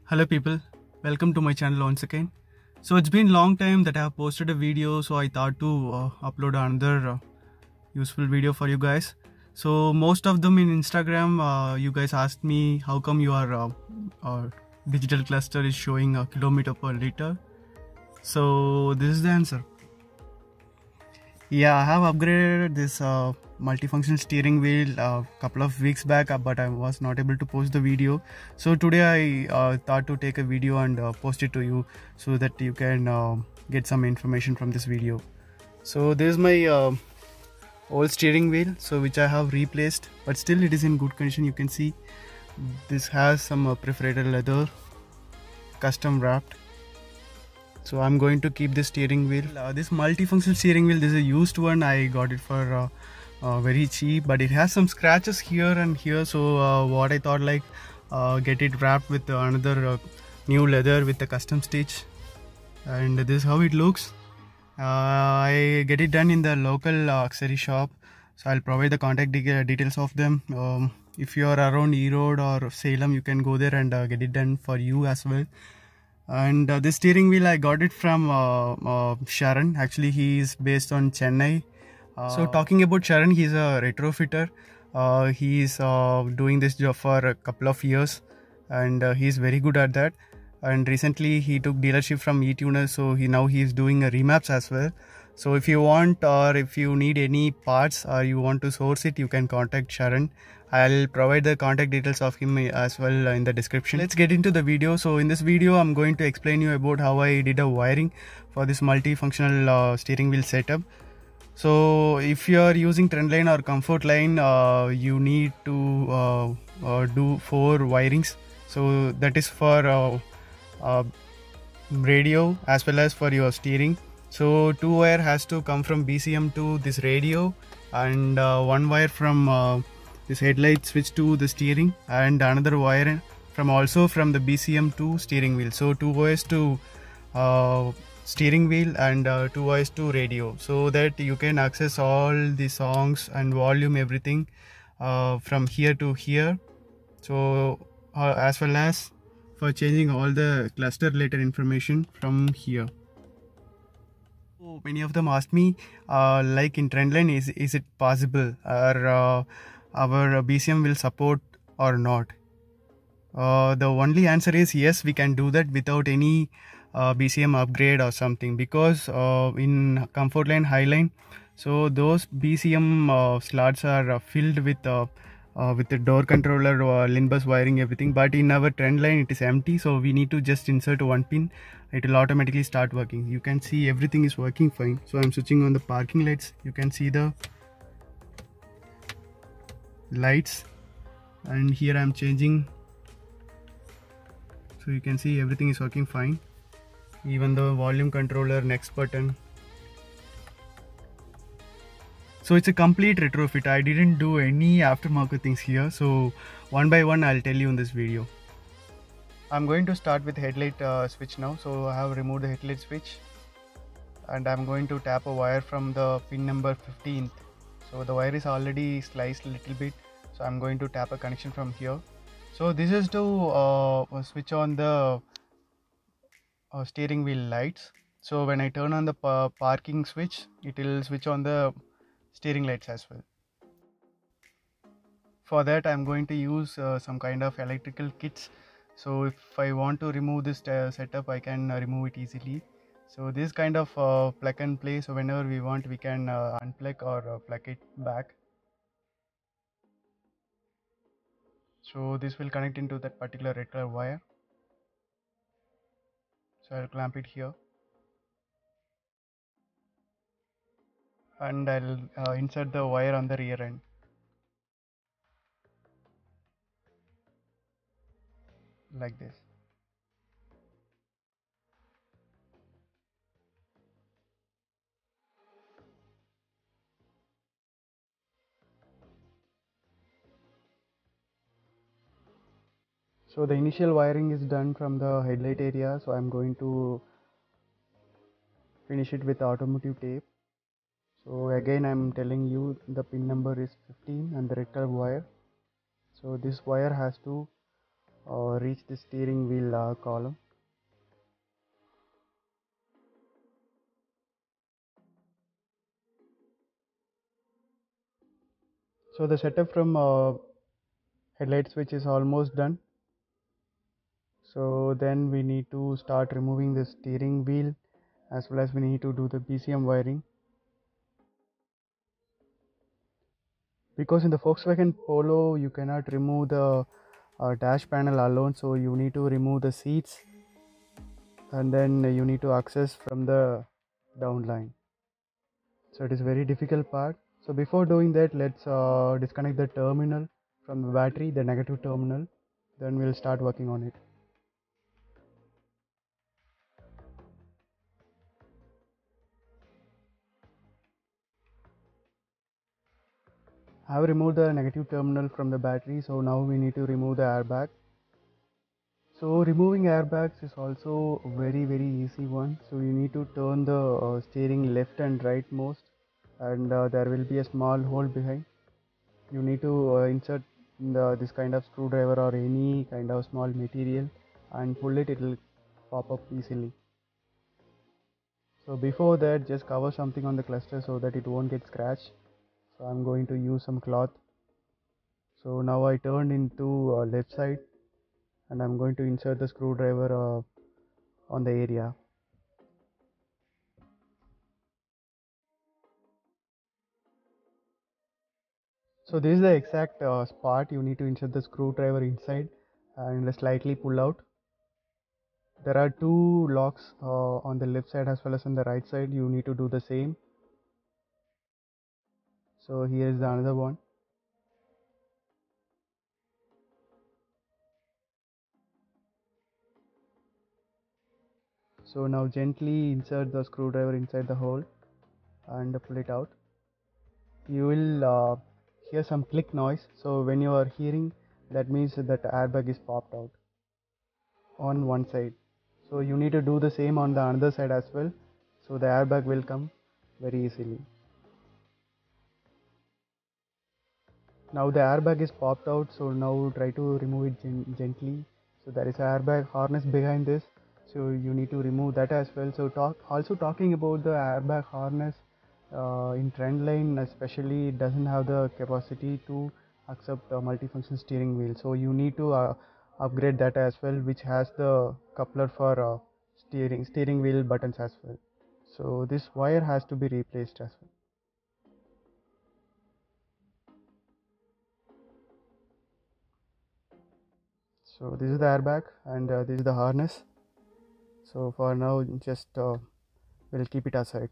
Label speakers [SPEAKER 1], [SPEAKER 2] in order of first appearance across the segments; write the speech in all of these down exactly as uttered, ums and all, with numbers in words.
[SPEAKER 1] Hello people, welcome to my channel once again. So it's been long time that I have posted a video, so I thought to uh, upload another uh, useful video for you guys. So most of them in Instagram, uh, you guys asked me how come your uh, uh, digital cluster is showing a kilometer per liter. So this is the answer. Yeah, I have upgraded this uh, multifunction steering wheel a uh, couple of weeks back, uh, but I was not able to post the video. So today I uh, thought to take a video and uh, post it to you so that you can uh, get some information from this video. So this is my uh, old steering wheel, so which I have replaced, but still it is in good condition. You can see this has some uh, perforated leather, custom wrapped. So I'm going to keep this steering wheel. Uh, this multifunction steering wheel, this is a used one. I got it for uh, uh, very cheap, but it has some scratches here and here. So uh, what I thought, like uh, get it wrapped with another uh, new leather with the custom stitch, and this is how it looks. Uh, I get it done in the local uh, accessory shop. So I'll provide the contact de details of them. Um, if you are around Erode or Salem, you can go there and uh, get it done for you as well. And uh, this steering wheel I got it from uh, uh, Sharan. Actually, he is based on Chennai. Uh, so talking about Sharan, he's a retrofitter. Uh, he is uh, doing this job for a couple of years, and uh, he's very good at that. And recently he took dealership from eTuner, so he now he is doing a remaps as well. So if you want, or if you need any parts, or you want to source it, you can contact Sharan. I'll provide the contact details of him as well in the description. Let's get into the video. So in this video, I'm going to explain you about how I did a wiring for this multifunctional uh, steering wheel setup. So if you are using Trendline or Comfortline, uh, you need to uh, uh, do four wirings. So that is for uh, uh, radio as well as for your steering. So two wire has to come from B C M to this radio, and uh, one wire from uh, this headlight switch to the steering, and another wire from also from the B C M to steering wheel. So two wires to uh, steering wheel and uh, two wires to radio, so that you can access all the songs and volume, everything uh, from here to here. So uh, as well as for changing all the cluster related information from here. So many of them asked me, uh, like in Trendline, is is it possible, or uh, our B C M will support or not? Uh, the only answer is yes, we can do that without any uh, B C M upgrade or something, because uh, in Comfortline, Highline, so those B C M uh, slots are uh, filled with uh, uh, with the door controller, uh, LIN bus wiring, everything. But in our Trendline, it is empty, so we need to just insert one pin. It will automatically start working. You can see everything is working fine. So I'm switching on the parking lights. You can see the lights, and here I'm changing. So you can see everything is working fine. Even the volume controller, next button. So it's a complete retrofit. I didn't do any aftermarket things here. So one by one I'll tell you in this video. I'm going to start with headlight uh, switch now. So I have removed the headlight switch, and I'm going to tap a wire from the pin number fifteenth. So the wire is already sliced a little bit, so I'm going to tap a connection from here. So this is to uh, switch on the uh, steering wheel lights. So when I turn on the pa parking switch, it will switch on the steering lights as well. For that, I'm going to use uh, some kind of electrical kits. So if I want to remove this uh, setup, I can uh, remove it easily. So this kind of uh, plug and play, so whenever we want, we can uh, unplug or uh, plug it back. So this will connect into that particular red color wire. So I'll clamp it here, and I'll uh, insert the wire on the rear end, like this. So the initial wiring is done from the headlight area, so I'm going to finish it with automotive tape. So again, I'm telling you the pin number is fifteen and the red color wire. So this wire has to uh, reach the steering wheel uh, column. So the setup from uh, headlight switch is almost done. So then we need to start removing the steering wheel, as well as we need to do the B C M wiring. Because in the Volkswagen Polo you cannot remove the uh, dash panel alone, so you need to remove the seats, and then you need to access from the downline. So it is very difficult part. So before doing that, let's uh, disconnect the terminal from the battery, the negative terminal, then we'll start working on it. I have removed the negative terminal from the battery, so now we need to remove the airbag. So removing airbags is also very very easy one. So you need to turn the uh, steering left and right most, and uh, there will be a small hole behind. You need to uh, insert the, this kind of screwdriver or any kind of small material and pull it, it will pop up easily. So before that, just cover something on the cluster so that it won't get scratched. So I'm going to use some cloth. So now I turned into uh, left side, and I'm going to insert the screwdriver uh, on the area. So this is the exact uh, spot. You need to insert the screwdriver inside and slightly pull out. There are two locks uh, on the left side as well as on the right side. You need to do the same. So here is the another one. So now gently insert the screwdriver inside the hole and pull it out. You will uh, hear some click noise. So when you are hearing, that means that the airbag is popped out on one side. So you need to do the same on the other side as well. So the airbag will come very easily. Now the airbag is popped out, so now try to remove it gen gently. So there is an airbag harness behind this, so you need to remove that as well. So talk also talking about the airbag harness uh, in Trendline especially, it doesn't have the capacity to accept a multifunction steering wheel, so you need to uh, upgrade that as well, which has the coupler for uh, steering steering wheel buttons as well. So this wire has to be replaced as well. So this is the airbag, and uh, this is the harness. So for now, just uh, we'll keep it aside.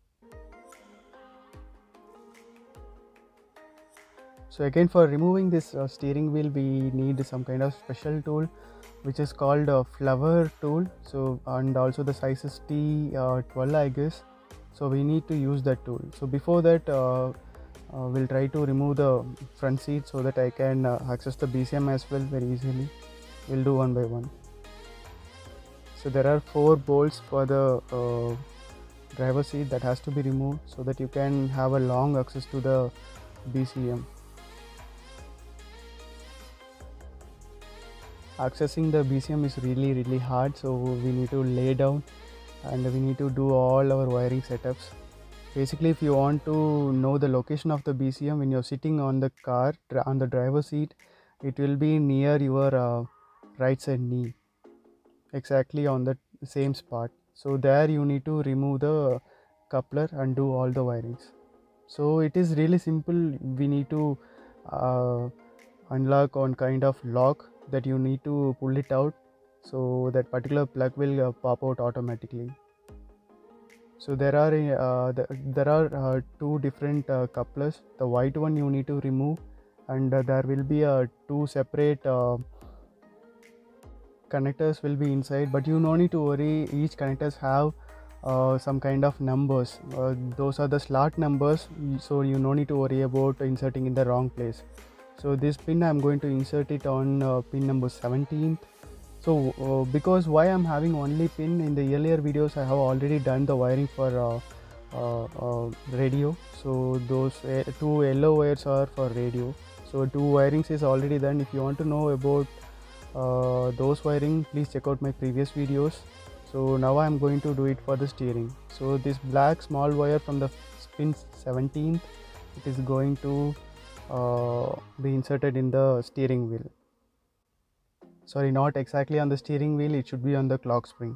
[SPEAKER 1] So again, for removing this uh, steering wheel, we need some kind of special tool, which is called a flower tool. So and also the size is T twelve, I guess. So we need to use that tool. So before that, uh, uh, we'll try to remove the front seat so that I can uh, access the B C M as well very easily. We'll do one by one. So there are four bolts for the uh, driver seat that has to be removed so that you can have a long access to the B C M. Accessing the B C M is really really hard, so we need to lay down and we need to do all our wiring setups. Basically, if you want to know the location of the B C M when you're sitting on the car on the driver seat, it will be near your uh, right side knee, exactly on the same spot. So there you need to remove the coupler and do all the wirings. So it is really simple. We need to uh, unlock on kind of lock that you need to pull it out, so that particular plug will uh, pop out automatically. So there are uh, the, there are uh, two different uh, couplers. The white one you need to remove, and uh, there will be uh, two separate uh, connectors will be inside, but you no need to worry. Each connectors have uh, some kind of numbers. Uh, those are the slot numbers, so you no need to worry about inserting in the wrong place. So this pin I'm going to insert it on uh, pin number seventeen. So uh, because why I'm having only pin, in the earlier videos I have already done the wiring for uh, uh, uh, radio. So those uh, two yellow wires are for radio. So two wirings is already done. If you want to know about uh, those wiring, please check out my previous videos. So now I'm going to do it for the steering. So this black small wire from the pin seventeenth, it is going to uh, be inserted in the steering wheel. Sorry, not exactly on the steering wheel, it should be on the clock spring.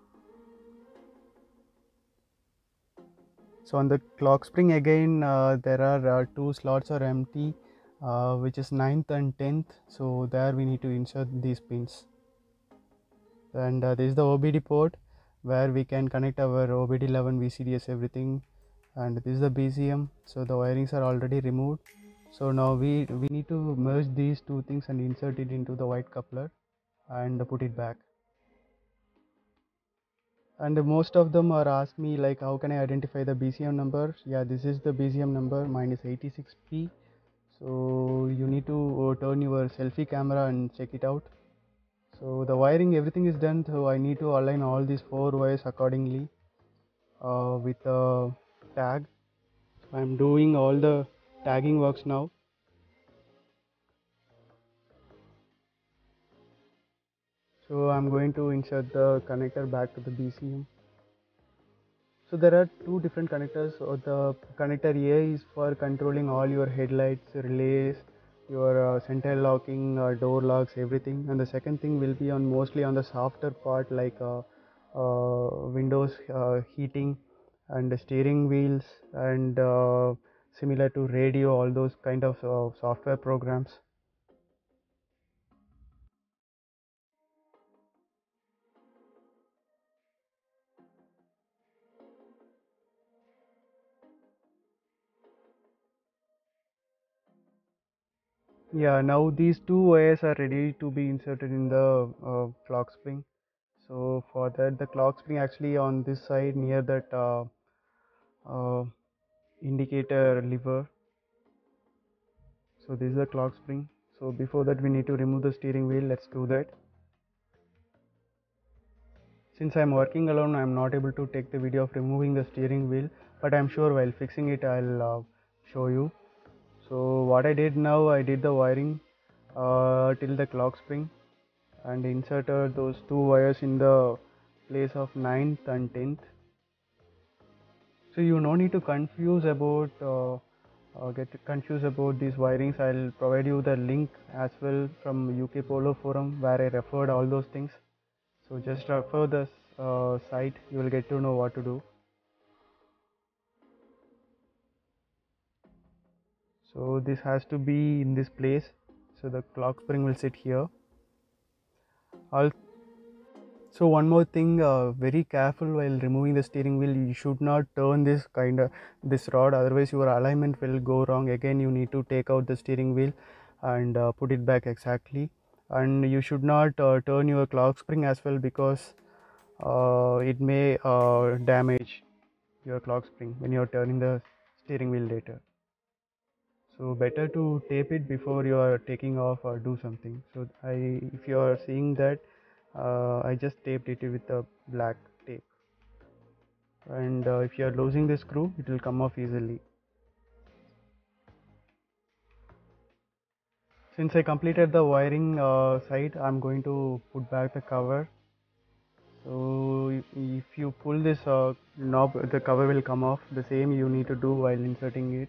[SPEAKER 1] So on the clock spring again, uh, there are uh, two slots are empty, uh, which is ninth and tenth. So there we need to insert these pins. And uh, this is the O B D port where we can connect our O B D eleven, V C D S, everything. And this is the B C M. So the wirings are already removed. So now we, we need to merge these two things and insert it into the white coupler and put it back. And most of them are asked me like, how can I identify the B C M number? Yeah, this is the B C M number, mine is eighty-six P. So you need to uh, turn your selfie camera and check it out. So the wiring, everything is done, so I need to align all these four wires accordingly uh, with a tag. So I'm doing all the tagging works now. So I'm going to insert the connector back to the B C M. So there are two different connectors. So the connector A is for controlling all your headlights, relays, your uh, center locking, uh, door locks, everything. And the second thing will be on mostly on the softer part, like uh, uh, windows uh, heating and the steering wheels, and uh, similar to radio, all those kind of uh, software programs. Yeah, now these two wires are ready to be inserted in the uh, clock spring. So for that, the clock spring actually on this side near that uh, uh, indicator lever. So this is the clock spring. So before that we need to remove the steering wheel. Let's do that. Since I'm working alone, I'm not able to take the video of removing the steering wheel, but I'm sure while fixing it I'll uh, show you. So what I did now, I did the wiring uh, till the clock spring and inserted those two wires in the place of ninth and tenth. So you no need to confuse about uh, uh, get confused about these wirings. I'll provide you the link as well from U K Polo Forum where I referred all those things. So just refer the uh, site, you will get to know what to do. So this has to be in this place. So the clock spring will sit here. I'll So one more thing, uh, very careful while removing the steering wheel. You should not turn this kind of this rod, otherwise your alignment will go wrong. Again, you need to take out the steering wheel and uh, put it back exactly. And you should not uh, turn your clock spring as well, because uh, it may uh, damage your clock spring when you are turning the steering wheel later. So better to tape it before you are taking off or do something. So I, if you are seeing that, uh, I just taped it with a black tape. And uh, if you are losing the screw, it will come off easily. Since I completed the wiring uh, side, I'm going to put back the cover. So if you pull this uh, knob, the cover will come off. The same you need to do while inserting it.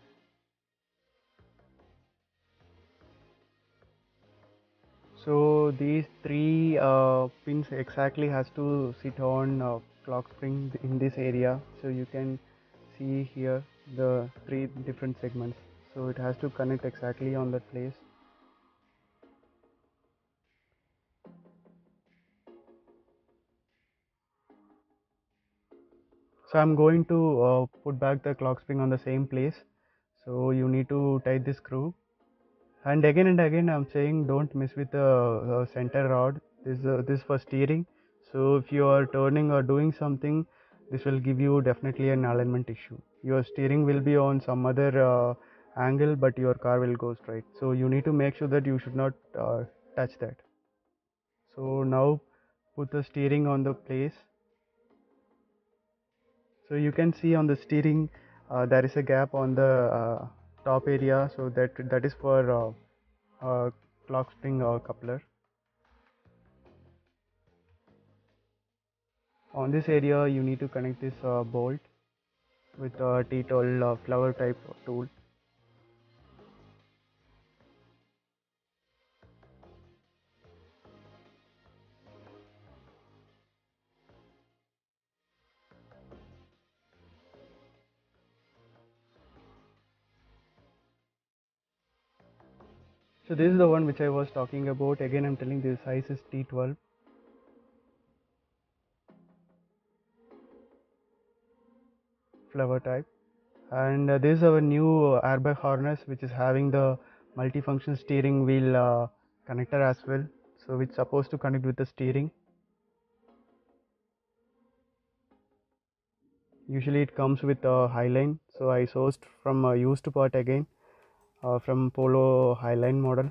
[SPEAKER 1] So these three uh, pins exactly has to sit on uh, clock spring in this area. So you can see here the three different segments. So it has to connect exactly on that place. So I'm going to uh, put back the clock spring on the same place. So you need to tight this screw. And again and again I'm saying, don't mess with the uh, center rod. This uh, this for steering. So if you are turning or doing something, this will give you definitely an alignment issue. Your steering will be on some other uh, angle, but your car will go straight. So you need to make sure that you should not uh, touch that. So now put the steering on the place. So you can see on the steering uh, there is a gap on the uh, top area. So that that is for uh, uh, clock spring uh, coupler. On this area you need to connect this uh, bolt with a T-twelve uh, flower type tool. So this is the one which I was talking about. Again, I'm telling the size is T twelve. Flower type. And uh, this is our new uh, airbag harness which is having the multifunction steering wheel uh, connector as well. So it's supposed to connect with the steering. Usually it comes with a Highline. So I sourced from a used part again uh, from Polo Highline model.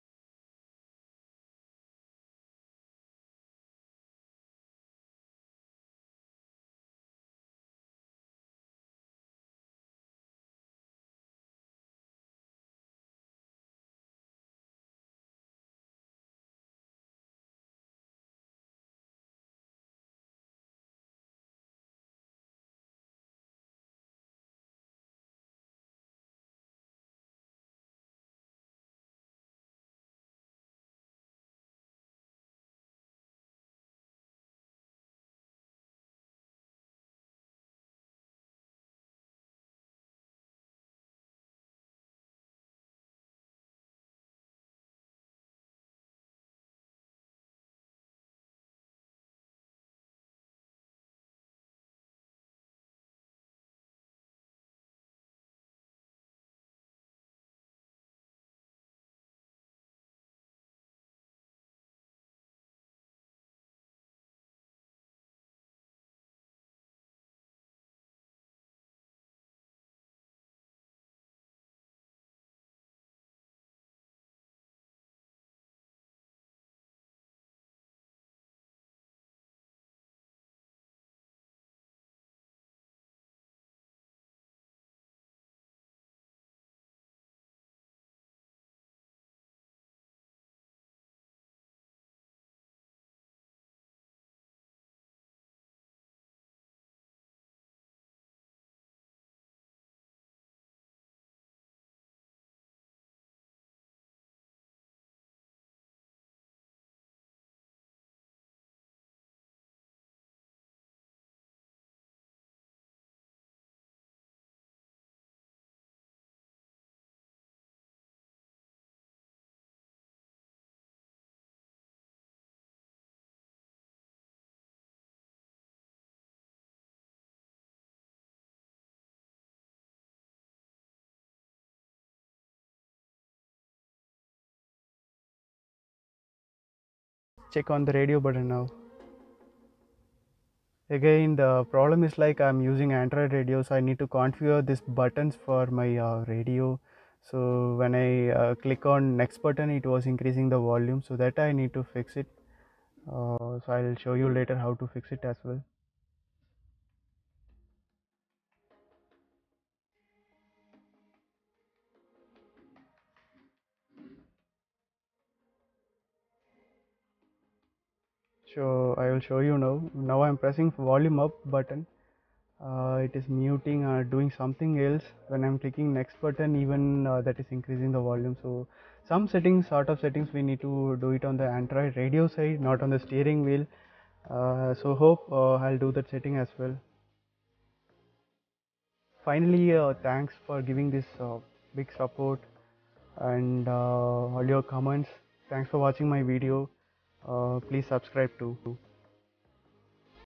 [SPEAKER 1] Check on the radio button now. Again, the problem is like I'm using Android radio, so I need to configure these buttons for my uh, radio. So when I uh, click on next button, it was increasing the volume, so that I need to fix it. Uh, so I'll show you later how to fix it as well. So I will show you now. Now I'm pressing volume up button. Uh, it is muting or doing something else. When I'm clicking next button, even uh, that is increasing the volume. So some settings, sort of settings, we need to do it on the Android radio side, not on the steering wheel. Uh, so hope uh, I'll do that setting as well. Finally, uh, thanks for giving this uh, big support and uh, all your comments. Thanks for watching my video. Uh, please subscribe too.